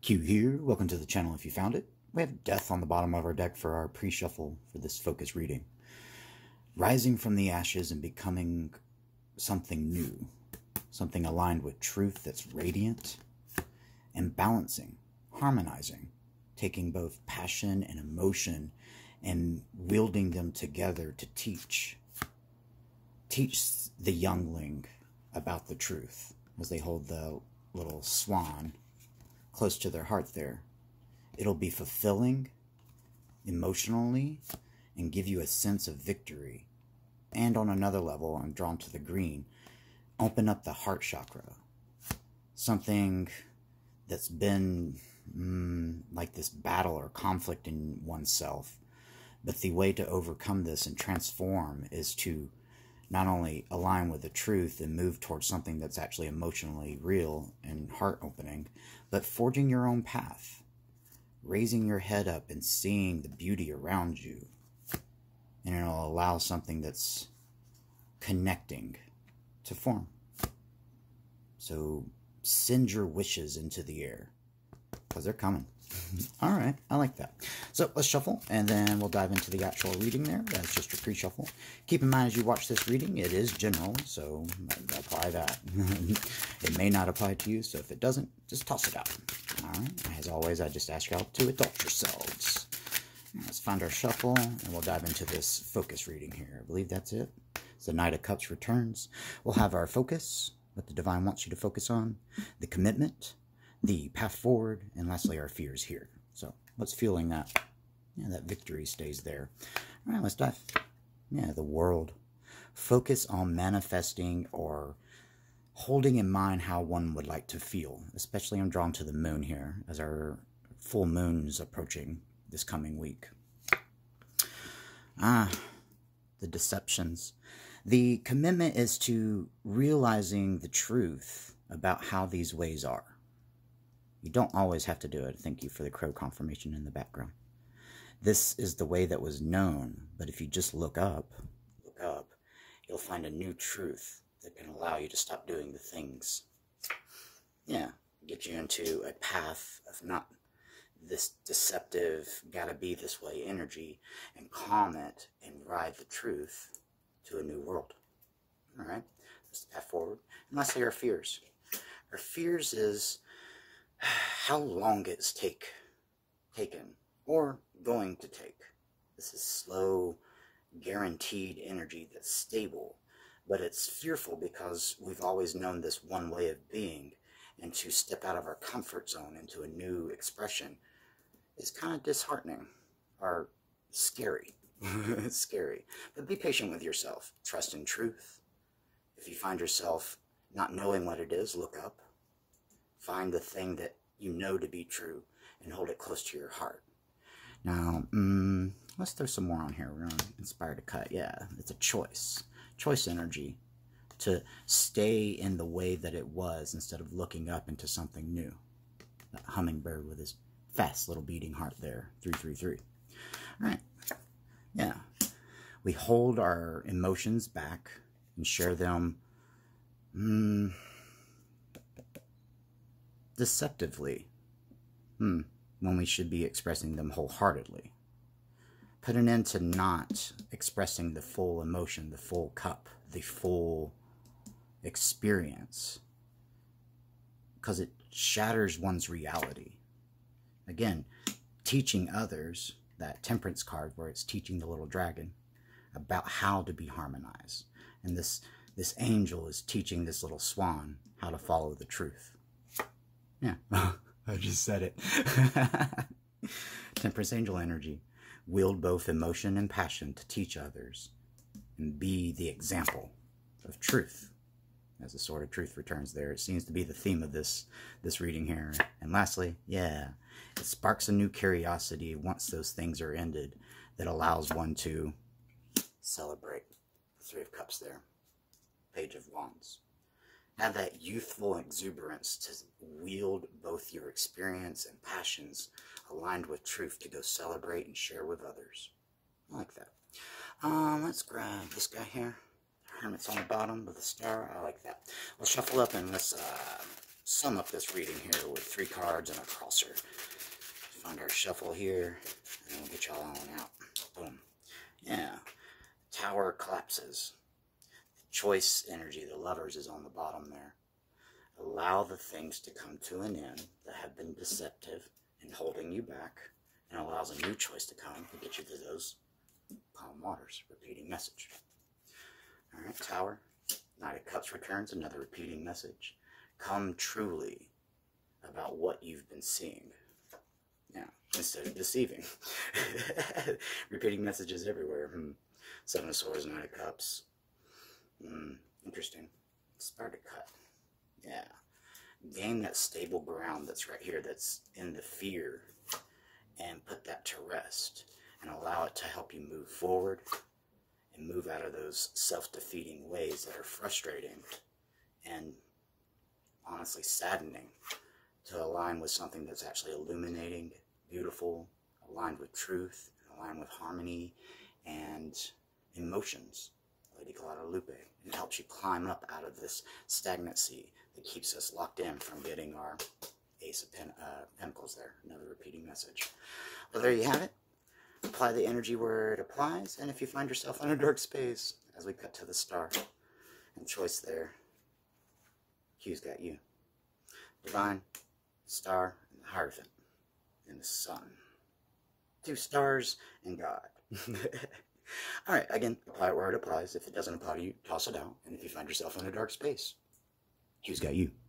Q here. Welcome to the channel if you found it. We have Death on the bottom of our deck for our pre-shuffle for this focus reading. Rising from the ashes and becoming something new. Something aligned with truth that's radiant. And balancing, harmonizing. Taking both passion and emotion and wielding them together to teach. Teach the youngling about the truth as they hold the little swan close to their heart there. It'll be fulfilling emotionally and give you a sense of victory. And on another level, I'm drawn to the green. Open up the heart chakra. Something that's been like this battle or conflict in oneself. But the way to overcome this and transform is to not only align with the truth and move towards something that's actually emotionally real and heart-opening, but forging your own path, raising your head up and seeing the beauty around you. And it'll allow something that's connecting to form. So send your wishes into the air, because they're coming. All right, I like that. So let's shuffle, and then we'll dive into the actual reading there. That's just your pre-shuffle. Keep in mind as you watch this reading, it is general, so apply that. It may not apply to you, so if it doesn't, just toss it out. All right, as always, I just ask y'all to adult yourselves. Let's find our shuffle, and we'll dive into this focus reading here. I believe that's it. It's the Knight of Cups returns. We'll have our focus, what the Divine wants you to focus on, the commitment, the path forward, and lastly our fears here. So what's fueling that? Yeah, that victory stays there. All right, let's dive. Yeah, the world. Focus on manifesting or holding in mind how one would like to feel. Especially I'm drawn to the moon here as our full moon is approaching this coming week. The deceptions. The commitment is to realizing the truth about how these ways are. You don't always have to do it. Thank you for the crow confirmation in the background. This is the way that was known, but if you just look up, you'll find a new truth that can allow you to stop doing the things. Yeah, get you into a path of not this deceptive, gotta be this way energy, and calm it and ride the truth to a new world. All right, that's the path forward. And lastly, our fears. Our fears is how long it's taken or going to take. This is slow, guaranteed energy that's stable, but it's fearful because we've always known this one way of being, and to step out of our comfort zone into a new expression is kind of disheartening or scary. It's scary. But be patient with yourself. Trust in truth. If you find yourself not knowing what it is, look up. Find the thing that you know to be true and hold it close to your heart. Now, let's throw some more on here. We're going to inspire to cut. Yeah, it's a choice. Choice energy to stay in the way that it was instead of looking up into something new. That hummingbird with his fast little beating heart there. 333. All right. Yeah. We hold our emotions back and share them deceptively when we should be expressing them wholeheartedly. Put an end to not expressing the full emotion, the full cup, the full experience, because it shatters one's reality. Again, teaching others, that temperance card where it's teaching the little dragon about how to be harmonized. And this angel is teaching this little swan how to follow the truth. Yeah, I just said it. Temperance angel energy. Wield both emotion and passion to teach others and be the example of truth. As the sword of truth returns there, it seems to be the theme of this reading here. And lastly, yeah, it sparks a new curiosity once those things are ended that allows one to celebrate. The Three of Cups there. Page of Wands. Have that youthful exuberance to wield both your experience and passions aligned with truth to go celebrate and share with others. I like that. Let's grab this guy here. Hermit's on the bottom with a star. I like that. We'll shuffle up and let's sum up this reading here with 3 cards and a crosser. Find our shuffle here, and we'll get y'all on out. Boom. Yeah. Tower collapses. The choice energy, the lovers, is on the bottom there. Allow the things to come to an end that have been deceptive and holding you back, and allows a new choice to come to get you to those calm waters. Repeating message. Alright, Tower. Knight of Cups returns, another repeating message. Come truly about what you've been seeing. Yeah, instead of deceiving. Repeating messages everywhere. Seven of Swords, Knight of Cups. Interesting. Start to cut. Yeah. Gain that stable ground that's right here, that's in the fear, and put that to rest, and allow it to help you move forward and move out of those self-defeating ways that are frustrating and honestly saddening, to align with something that's actually illuminating, beautiful, aligned with truth, aligned with harmony and emotions. Lady Guadalupe. It helps you climb up out of this stagnancy that keeps us locked in from getting our Ace of Pentacles there. Another repeating message. Well, there you have it. Apply the energy where it applies, and if you find yourself in a dark space, as we cut to the star and choice there, Q's got you. Divine, Star, and the Hierophant, and the Sun. 2 stars and God. Alright, again, apply it where it applies. If it doesn't apply to you, toss it out. And if you find yourself in a dark space, Q's got you.